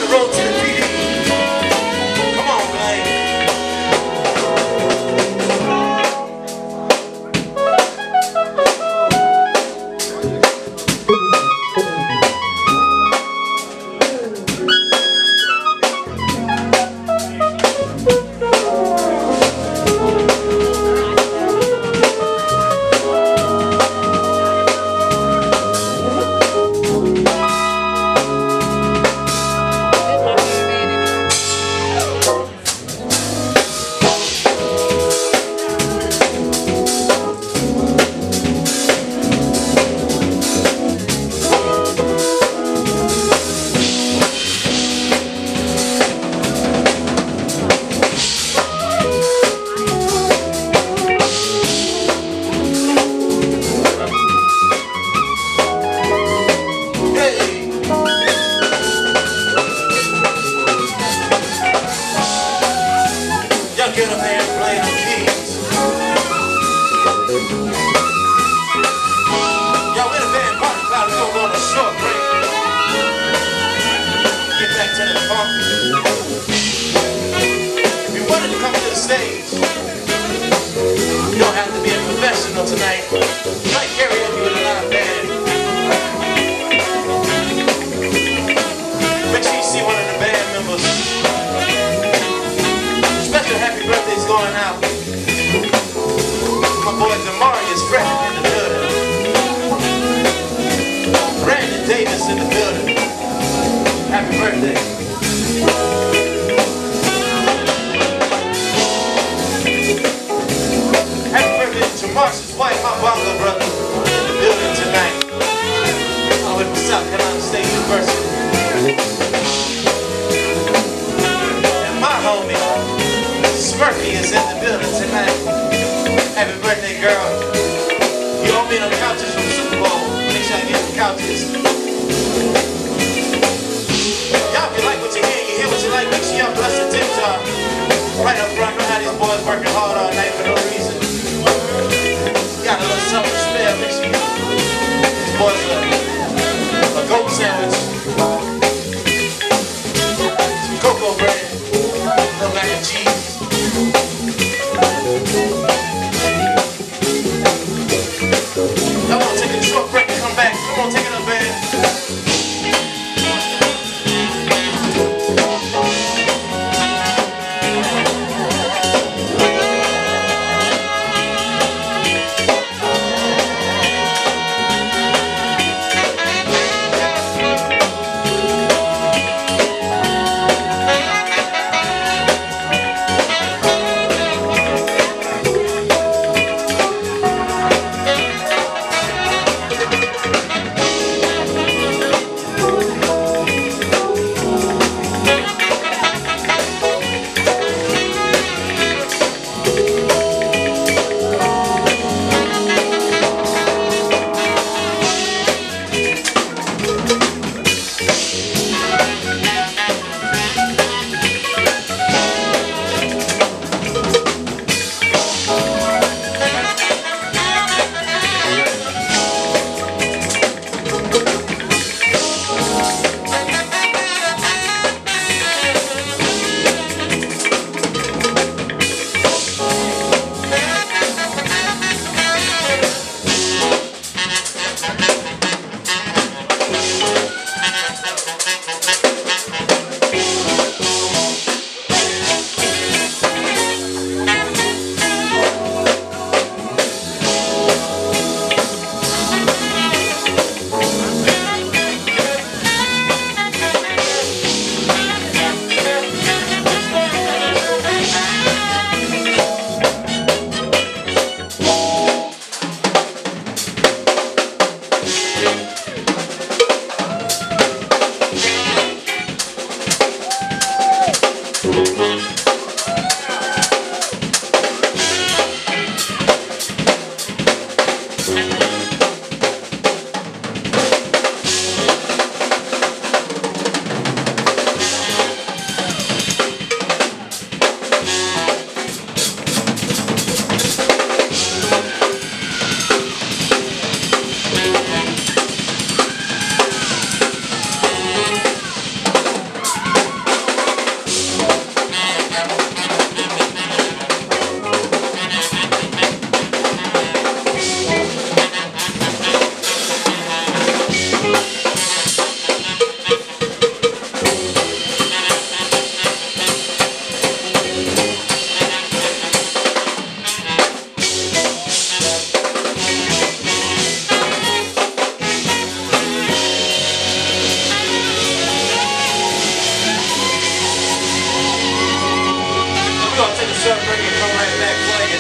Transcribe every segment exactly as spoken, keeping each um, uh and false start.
the road to the P D. Come on, man. Get up there and play the keys. Y'all, we're the band party cloud. We're gonna go on a short break. Get back to the funk. If you wanted to come to the stage, you don't have to be a professional tonight. You might karaoke with a live band. Make sure you see one of the band members. Special happy birthday's going out. My boy Demarius Frederick in the building. Brandon Davis in the building. Happy birthday. Happy birthday to Marshall's wife, my bongo brother, in the building tonight. All the way from South Carolina State University. And my homie Smurfy is in the building tonight. Happy birthday, girl. You owe me no couches from Super Bowl. Make sure I get the couches. Y'all be like Surf Reggae come right back for you.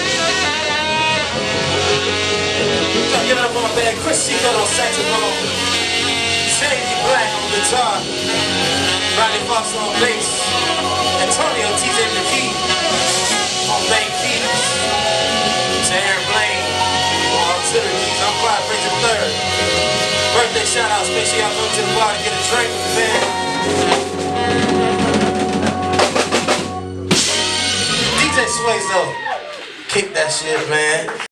Trying to give it up on my band, Chris Seagull on saxophone, Sandy Black on guitar, Rodney Foster on bass, Antonio T J McKee on main keys, Aron B on auxiliary keys. I'm Clyde Frazier the third. Birthday shout outs, make sure y'all come to the bar to get a drink with the band. D J Swayze though, kick that shit, man.